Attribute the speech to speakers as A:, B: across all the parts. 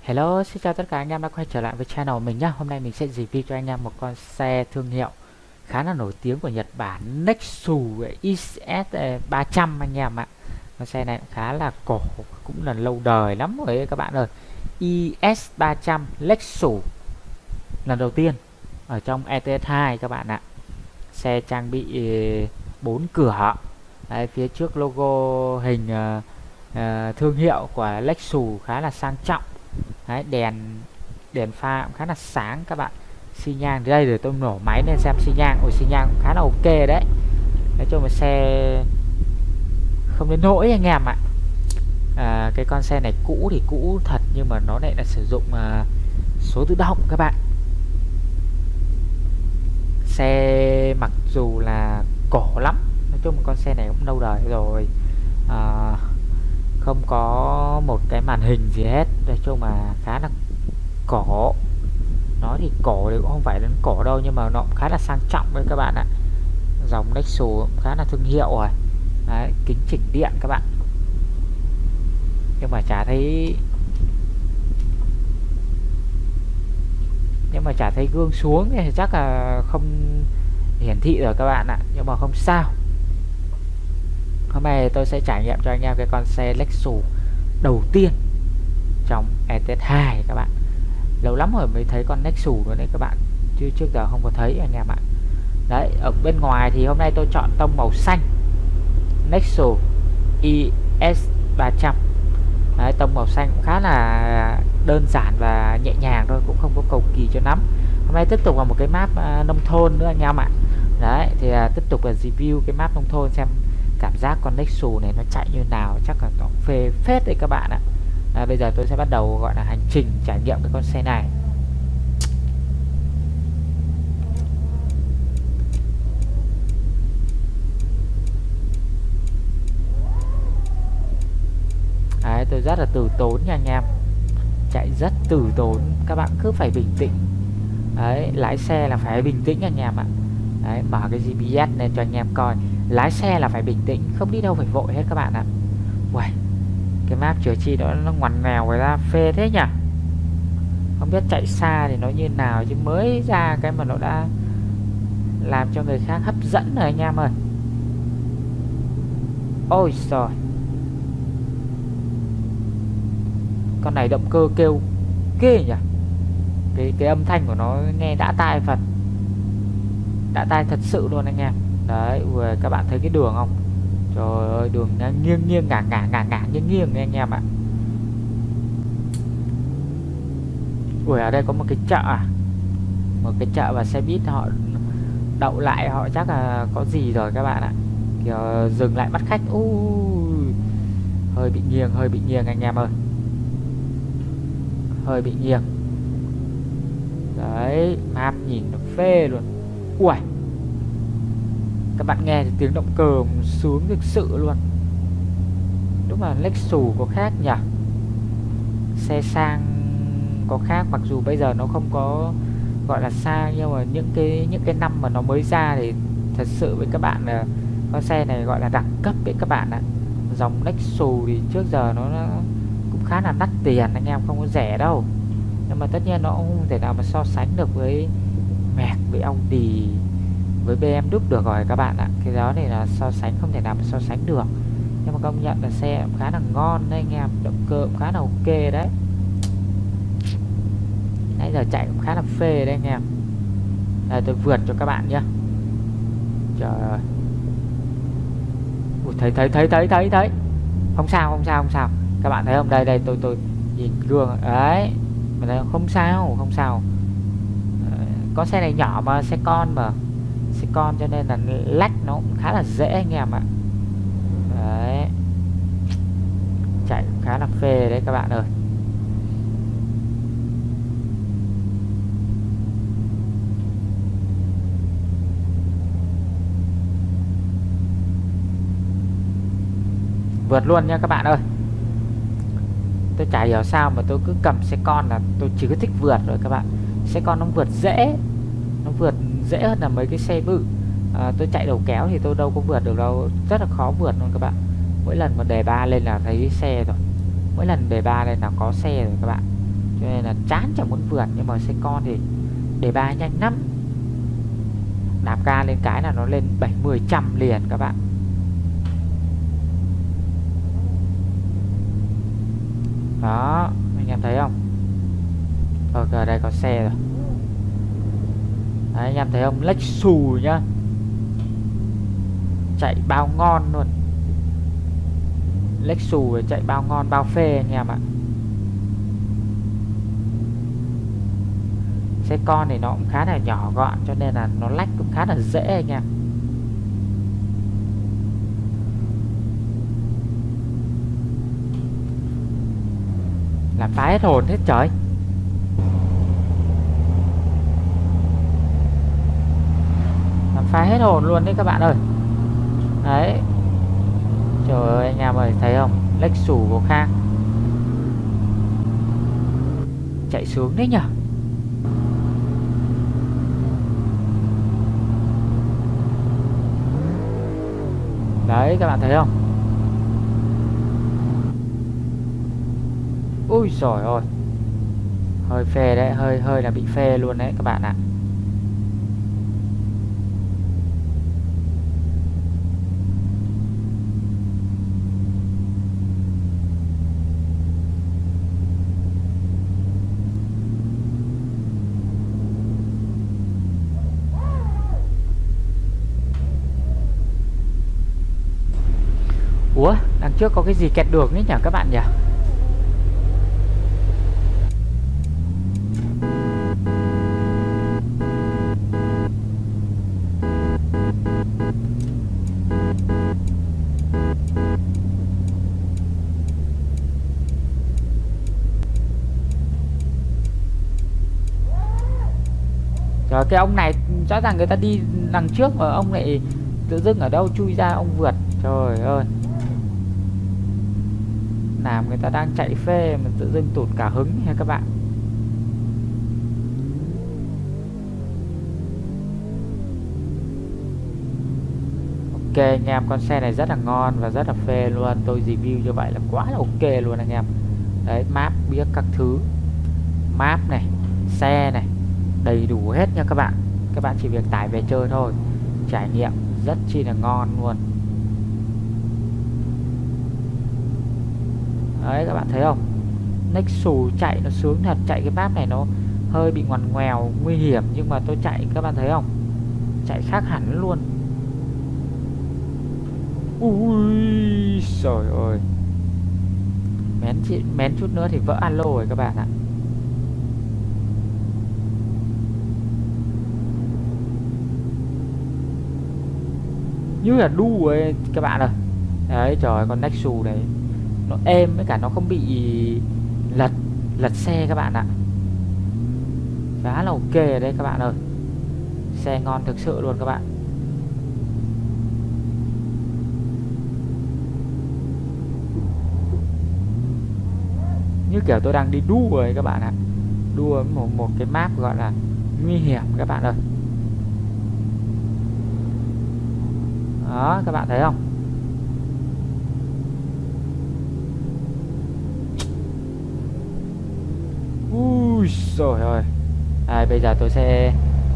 A: Hello, xin chào tất cả anh em đã quay trở lại với channel của mình nhé. Hôm nay mình sẽ review cho anh em một con xe thương hiệu khá là nổi tiếng của Nhật Bản, Nexus IS300 anh em ạ. Con xe này cũng khá là cổ, cũng là lâu đời lắm rồi các bạn ơi. IS300 Lexus lần đầu tiên ở trong ETS2 các bạn ạ. Xe trang bị 4 cửa. Đấy, phía trước logo hình thương hiệu của Lexus khá là sang trọng. Đấy, đèn pha cũng khá là sáng các bạn. Xi nhan đây, để tôi nổ máy lên xem xi nhan. Ôi, xi nhan cũng khá là ok đấy. Nói chung là xe không đến nỗi anh em ạ. Cái con xe này cũ thì cũ thật, nhưng mà nó lại là sử dụng số tự động các bạn. Xe mặc dù là cổ lắm, nói chung là con xe này cũng lâu đời rồi, không có một cái màn hình gì hết. Nói chung là khá là cổ. Nói thì cổ thì cũng không phải là cổ đâu, nhưng mà nó cũng khá là sang trọng với các bạn ạ. Dòng Nexus cũng khá là thương hiệu rồi. Đấy, kính chỉnh điện các bạn, nhưng mà chả thấy gương xuống thì chắc là không hiển thị rồi các bạn ạ. Nhưng mà không sao, hôm nay tôi sẽ trải nghiệm cho anh em cái con xe Lexus đầu tiên trong ETS2 các bạn. Lâu lắm rồi mới thấy con Nexus nữa đấy các bạn, chứ trước giờ không có thấy anh em ạ. Đấy, ở bên ngoài thì hôm nay tôi chọn tông màu xanh, Nexus IS300. Đấy, tông màu xanh cũng khá là đơn giản và nhẹ nhàng thôi, cũng không có cầu kỳ cho lắm. Hôm nay tiếp tục là một cái map nông thôn nữa anh em ạ. Đấy, thì tiếp tục là review cái map nông thôn xem cảm giác con Nexus này nó chạy như nào, chắc là nó phê phết đấy các bạn ạ. Bây giờ tôi sẽ bắt đầu gọi là hành trình trải nghiệm cái con xe này. Đấy, tôi rất là từ tốn nha anh em, chạy rất từ tốn, các bạn cứ phải bình tĩnh. Đấy, lái xe là phải bình tĩnh anh em ạ. Đấy, mở cái GPS lên cho anh em coi, lái xe là phải bình tĩnh, không đi đâu phải vội hết các bạn ạ. Uầy, cái map chữa chi nó ngoằn nghèo người ra phê thế nhỉ. Không biết chạy xa thì nó như nào, chứ mới ra cái mà nó đã làm cho người khác hấp dẫn rồi anh em ơi. Ôi trời, con này động cơ kêu ghê nhỉ. Cái âm thanh của nó nghe đã tai Phật, đã tai thật sự luôn anh em. Đấy, vừa các bạn thấy cái đường không? Trời ơi, đường nghiêng nghiêng ngả nghiêng nghiêng anh em ạ. Ui, ở đây có một cái chợ à? Một cái chợ và xe buýt họ đậu lại, họ chắc là có gì rồi các bạn ạ. Kiểu dừng lại bắt khách. Ui, hơi bị nghiêng anh em ơi, hơi bị nghiêng. Đấy, map nhìn nó phê luôn. Ui, các bạn nghe thì tiếng động cơ sướng thực sự luôn. Đúng là Lexus có khác nhỉ. Xe sang có khác, mặc dù bây giờ nó không có gọi là sang, nhưng mà những cái năm mà nó mới ra thì thật sự với các bạn là con xe này gọi là đẳng cấp với các bạn ạ. Dòng Nexus thì trước giờ nó cũng khá là đắt tiền anh em, không có rẻ đâu. Nhưng mà tất nhiên nó cũng không thể nào mà so sánh được với Merc, với Audi, với BMW được rồi các bạn ạ. Cái đó này là so sánh, không thể nào mà so sánh được. Nhưng mà công nhận là xe cũng khá là ngon đấy anh em, động cơ cũng khá là ok đấy. Nãy giờ chạy cũng khá là phê đấy anh em. Đây, tôi vượt cho các bạn nhé. Trời ơi. Ui, thấy. Không sao. Các bạn thấy không? Đây tôi nhìn gương đấy. Mà đây, không sao. Có xe này nhỏ mà, xe con mà. Xe con cho nên là lách nó cũng khá là dễ anh em ạ. Đấy, chạy cũng khá là phê đấy các bạn ơi. Vượt luôn nha các bạn ơi. Tôi chả hiểu sao mà tôi cứ cầm xe con là tôi chỉ có thích vượt rồi các bạn. Xe con nó vượt dễ hơn là mấy cái xe bự. Tôi chạy đầu kéo thì tôi đâu có vượt được đâu, rất là khó vượt luôn các bạn. Mỗi lần mà đề ba lên là thấy xe rồi, mỗi lần đề ba lên là có xe rồi các bạn. cho nên là chán chẳng muốn vượt. Nhưng mà xe con thì đề ba nhanh lắm, đạp ga lên cái là nó lên 70 trăm liền các bạn. Đó, anh em thấy không? Ok, đây có xe rồi. Đấy, anh em thấy không? Lexus nhá, chạy bao ngon luôn. Lexus chạy bao ngon bao phê anh em ạ. Xe con thì nó cũng khá là nhỏ gọn cho nên là nó lách cũng khá là dễ anh em. Làm phá hết hồn hết trời. Làm phá hết hồn luôn đấy các bạn ơi. Đấy. Trời ơi anh em ơi, thấy không? Lexus có khác. Chạy sướng đấy nhở. Đấy các bạn thấy không? Ui giời ơi, hơi phê đấy, hơi là bị phê luôn đấy các bạn ạ. Ủa, đằng trước có cái gì kẹt đường ấy nhỉ các bạn nhỉ? Trời, cái ông này rõ ràng người ta đi đằng trước mà ông lại tự dưng ở đâu chui ra ông vượt. Trời ơi, làm người ta đang chạy phê mà tự dưng tụt cả hứng nha các bạn. Ok anh em, con xe này rất là ngon và rất là phê luôn. Tôi review như vậy là quá là ok luôn anh em. Đấy, map biết các thứ, map này, xe này, đầy đủ hết nha các bạn. Các bạn chỉ việc tải về chơi thôi, trải nghiệm rất chi là ngon luôn. Đấy các bạn thấy không? Nexus chạy nó sướng thật. Chạy cái map này nó hơi bị ngoằn ngoèo nguy hiểm, nhưng mà tôi chạy các bạn thấy không? Chạy khác hẳn luôn. Ui trời ơi, mén chút nữa thì vỡ alo rồi các bạn ạ. Như là đu ấy các bạn ơi. Đấy trời, con Nexus này nó êm, với cả nó không bị lật xe các bạn ạ. Khá là ok đấy các bạn ơi. Xe ngon thực sự luôn các bạn. Như kiểu tôi đang đi đua rồi các bạn ạ. Đua một cái map gọi là nguy hiểm các bạn ơi. Đó các bạn thấy không? Ui trời ơi. Bây giờ tôi sẽ...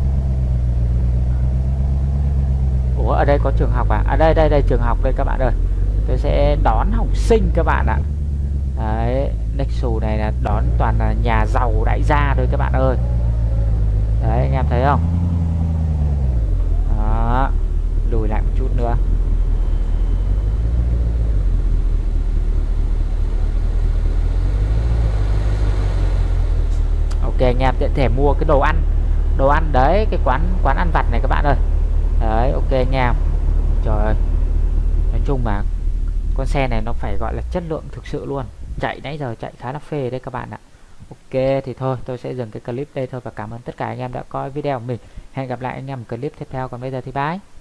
A: Ủa ở đây có trường học à? Đây trường học đây các bạn ơi. Tôi sẽ đón học sinh các bạn ạ. Đấy, Nexus này là đón toàn là nhà giàu đại gia thôi các bạn ơi. Đấy anh em thấy không? Đó, lùi lại một chút nữa. Ok anh em tiện thể mua cái đồ ăn đấy, cái quán ăn vặt này các bạn ơi. Đấy ok anh em. Trời ơi, nói chung mà con xe này nó phải gọi là chất lượng thực sự luôn. Chạy nãy giờ chạy khá là phê đấy các bạn ạ. Ok thì thôi tôi sẽ dừng cái clip đây thôi, và cảm ơn tất cả anh em đã coi video của mình. Hẹn gặp lại anh em ở clip tiếp theo, còn bây giờ thì bye.